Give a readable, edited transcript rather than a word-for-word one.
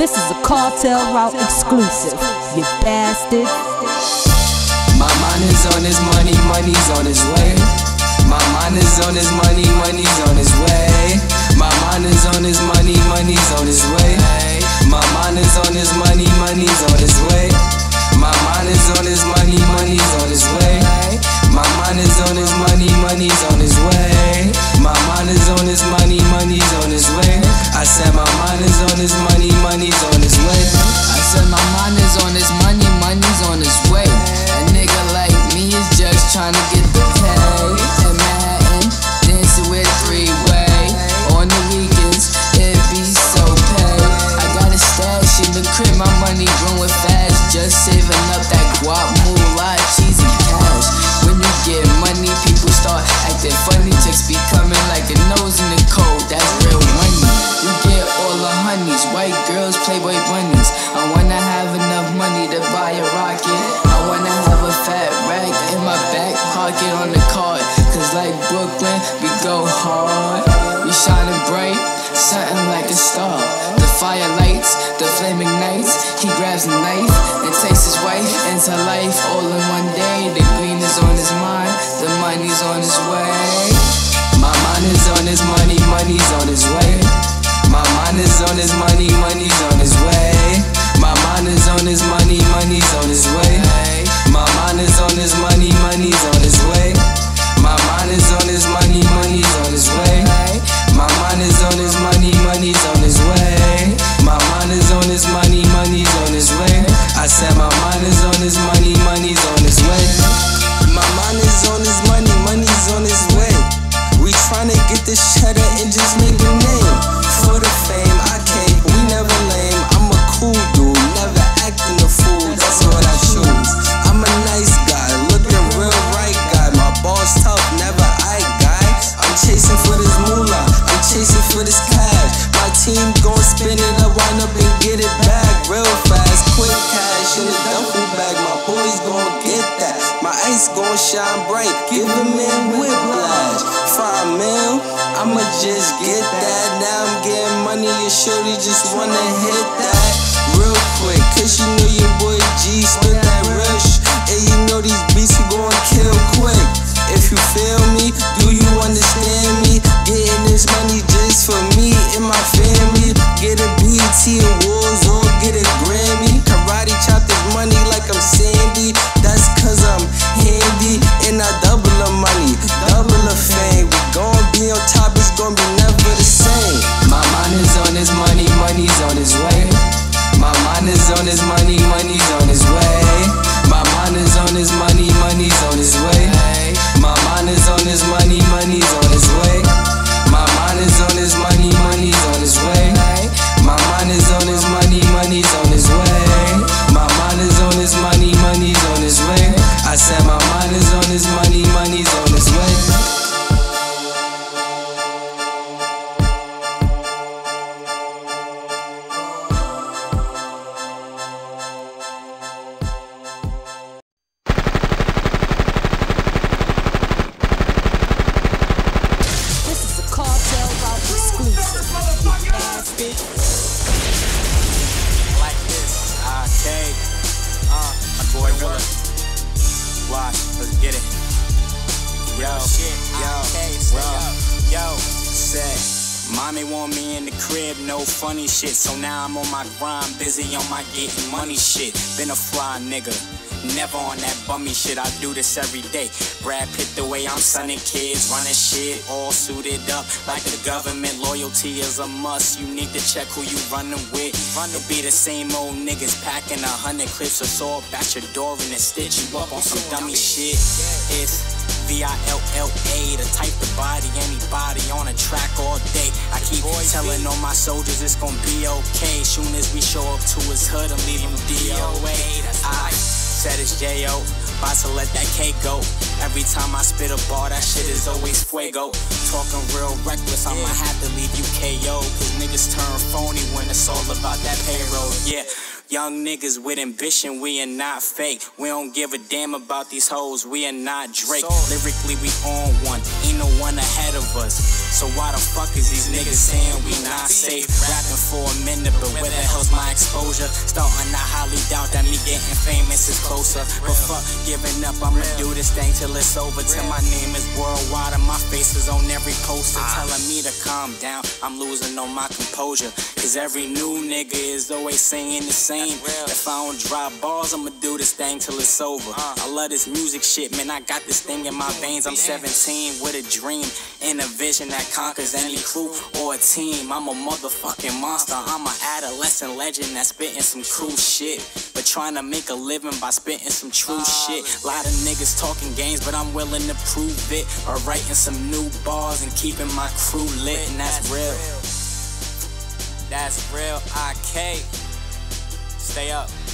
This is a Kartel route exclusive, you bastard. My mind is on his money, money's on his way. My mind is on his money, money's on his way. My mind is on his money, money's on his way. My mind is on his money, money's on his way. My mind is on his money, money's on his way. My mind is on his money, money's on his way. My mind is on his money, money's on his way. I said my mind is on his money, money's on his way. I said my mind is on his money, money's on his way. A nigga like me is just trying to get the pay. In Manhattan, dancing with three-way. On the weekends, it be so paid. I got a stash in the crib, my money growing fast. Just saving up that guap, moolah, cheese and cash. When you get money, people start acting funny. Chicks be coming like a nose in the cold, that's real money. You get all the honeys, white girls, playboy bunnies. I wanna have enough money to buy a rocket. I wanna have a fat rack in my back pocket on the card. Cause like Brooklyn, we go hard. We shining bright, something like a star. The fire lights, the flaming nights. He grabs a knife and takes his wife into life all in one day. The green is on his mind, the money's on his way. My mind is on his money, money's on his way. My mind is on his money, money's on his way. My mind is on his money, money's on his way. My mind is on his money, money's on his way. My mind is on his money, money's on his way. My mind is on his money, money's on his way. My mind is on his money, money's on his way. I said my mind is on his money, money's on his way. My mind is on his money, money's on his way. We tryna get this cheddar and just make a name. For the fame, I came, we never lame. I'm a cool dude, never acting a fool, that's what I choose. I'm a nice guy, looking real right guy. My boss tough, never I guy. I'm chasing for this moolah, I'm chasing for this cash. My team gon' spin it up, wind up and get it back real fast. Quick cash in the duffel bag, my boys gon' get that. My ice gon' shine bright, give them in whiplash. 5 mil, I'ma just get that. Now I'm getting money, your shorty just wanna hit that real quick. Cause you know your boy G spit that real and you know these beats we gon' kill quick. If you feel me, do you understand me? Getting this money just for me and my family. Get a BET awards or get a Grammy. Karate chop this money like I'm Sandy. That's cause I'm handy and I double the money, double the fame. We gon' be on top, it's gon' be never the same. My mind is on his money, money's on his way. My mind is on his money, money's on his way. My mind is on his money, money's on his way. My mind is on his money, money's on his way. My mind is on his money, money's on his way. My mind is on his money, money's on his way. My mind is on his money, money's on his way. I said my mind is on his money, money's on his way. Like this, okay. My boy Willa. Watch, let's get it. Yo, say, mommy want me in the crib, no funny shit. So now I'm on my grind, busy on my getting money shit. Been a fly nigga, never on that bummy shit. I do this every day. Brad Pitt the way I'm sunning kids, running shit, all suited up like the government. Loyalty is a must. You need to check who you running with. It be the same old niggas packing 100 clips of salt at your door and then stitch you up on some dummy shit. It's VILLA, the type of body anybody on a track all day. I keep telling all my soldiers it's gonna be okay. Soon as we show up to his hood and leave him DOA. I said it's J.O., about to let that cake go. Every time I spit a bar, that shit is always fuego. Talking real reckless, I'ma have to leave you KO. Cause niggas turn phony when it's all about that payroll, yeah. Young niggas with ambition, we are not fake. We don't give a damn about these hoes, we are not Drake. Lyrically, we on one, ain't no one ahead of us. So why the fuck is these niggas saying we not safe? Rapping for a minute, but where the hell's my exposure? Starting to highly doubt that me getting famous is closer. But fuck giving up, I'ma do this thing till it's over. Till my name is worldwide and my face is on every poster. Telling me to calm down, I'm losing on my composure. Cause every new nigga is always saying the same. If I don't drop balls, I'ma do this thing till it's over. I love this music shit, man, I got this thing in my veins. I'm 17 with a dream and a vision that conquers any crew or a team. I'm a motherfucking monster, I'm an adolescent legend that's spitting some cool shit, but trying to make a living by spitting some true shit. Lot of niggas talking games, but I'm willing to prove it by writing some new bars and keeping my crew lit. And that's real. That's real, IK. Stay up.